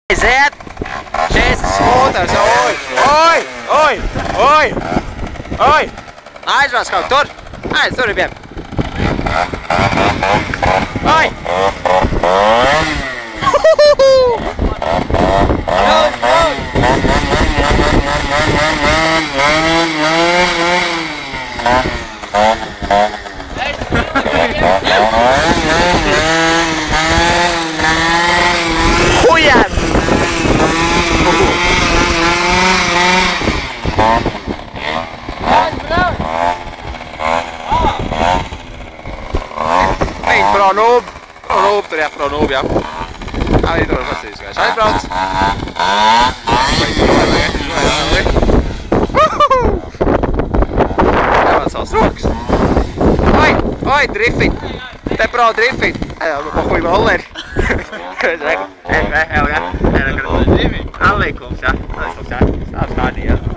Aiziet! Šis skūters, oi! Aizvās kaut tur! Tur ir vien! Oi! Hujan! Niin, pro noob tur, jā, pro noob, jā. Arī tur var pats izgājuši. Aizbrauc! Jāvāc savas rokas. Oi, drifit! Te pro drifit! Pohuj rolleri! Allikums, jā. Tāds kādi, jā.